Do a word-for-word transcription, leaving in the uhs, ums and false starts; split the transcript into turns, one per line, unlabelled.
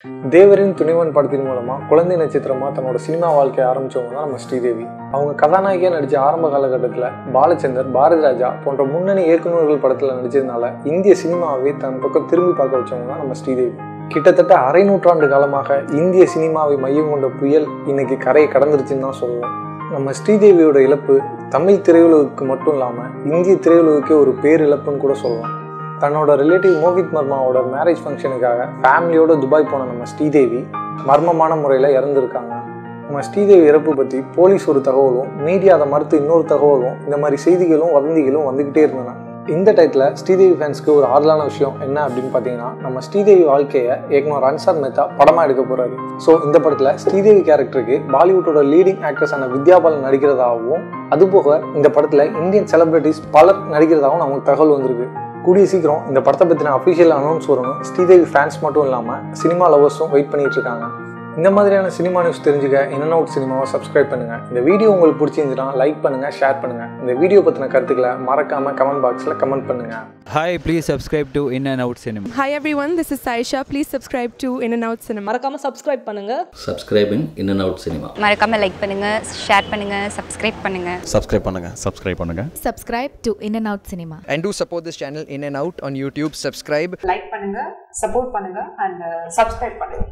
தேவரின் துணிவன் படத்தின் மூலமா குழந்தை நட்சத்திரமா தன்னோட சினிமா வாழ்க்கையை ஆரம்பிச்சவங்க தான் நம்ம ஸ்ரீதேவி. அவங்க கதாநாயகியா நடிச்ச ஆரம்ப காலகட்டத்தில் பாலச்சந்தர், பாரதி ராஜா போன்ற முன்னணி இயக்குநர்கள் படத்துல நடிச்சதுனால இந்திய சினிமாவை தன் பக்கம் திரும்பி பார்க்க வச்சவங்க தான் நம்ம ஸ்ரீதேவி. கிட்டத்தட்ட அரை நூற்றாண்டு காலமாக இந்திய சினிமாவை மையம் கொண்ட புயல் இன்னைக்கு கரையை கடந்துருச்சுன்னு தான் சொல்லுவோம். நம்ம ஸ்ரீதேவியோட இழப்பு தமிழ் திரையுலகுக்கு மட்டும் இல்லாம இந்திய திரையுலகுக்கே ஒரு பேரிழப்புன்னு கூட சொல்லலாம். தன்னோட ரிலேட்டிவ் மோஹித் மர்மாவோட மேரேஜ் ஃபங்க்ஷனுக்காக ஃபேமிலியோட துபாய் போன நம்ம ஸ்ரீதேவி மர்மமான முறையில் இறந்துருக்காங்க. நம்ம ஸ்ரீதேவி இறப்பு பற்றி போலீஸ் ஒரு தகவலும், மீடியா அதை மறுத்து இன்னொரு தகவலும், இந்த மாதிரி செய்திகளும் வதந்திகளும் வந்துக்கிட்டே இருந்தன. இந்த டைத்தில் ஸ்ரீதேவி ஃபேன்ஸ்க்கு ஒரு ஆறுதலான விஷயம் என்ன அப்படின்னு பார்த்தீங்கன்னா, நம்ம ஸ்ரீதேவி வாழ்க்கையை இயக்குனர் அன்சார் மேத்தா படமாக எடுக்க போகிறாரு. ஸோ இந்த படத்தில் ஸ்ரீதேவி கேரக்டருக்கு பாலிவுட்டோட லீடிங் ஆக்ட்ரஸான வித்யா பாலன் நடிக்கிறதாகவும், அதுபோக இந்த படத்தில் இந்தியன் செலிபிரிட்டிஸ் பலர் நடிக்கிறதாகவும் நமக்கு தகவல் வந்திருக்கு. கூடிய சீக்கிரம் இந்த படத்தை பற்றின அஃபிஷியல் அனௌன்ஸ் வரணும். ஸ்ரீதேவி ஃபேன்ஸ் மட்டும் இல்லாமல் சினிமா லவர்ஸும் வெயிட் பண்ணிட்டு இருக்காங்க. இந்த மாதிரியான சினிமா நியூஸ் தெரிஞ்சுக்க இன் அண்ட் அவுட் சினிமாவை சப்ஸ்கிரைப் பண்ணுங்க. இந்த வீடியோ உங்களுக்கு பிடிச்சிருந்துச்சுன்னா லைக் பண்ணுங்க, ஷேர் பண்ணுங்க. இந்த வீடியோ பற்றின கருத்துக்களை மறக்காம கமெண்ட் பாக்ஸில் கமெண்ட் பண்ணுங்க.
Hi, please subscribe to In and Out Cinema.
Hi everyone, this is Saisha. Please subscribe to In and Out Cinema.
மறக்காம subscribe பண்ணுங்க.
Subscribing In and Out Cinema.
மறக்காம லைக் பண்ணுங்க, ஷேர் பண்ணுங்க, சப்ஸ்கிரைப் பண்ணுங்க.
Subscribe பண்ணுங்க. Subscribe பண்ணுங்க.
Subscribe to In and Out Cinema.
And do support this channel In and Out on YouTube. Subscribe.
Like பண்ணுங்க, support பண்ணுங்க and subscribe பண்ணுங்க.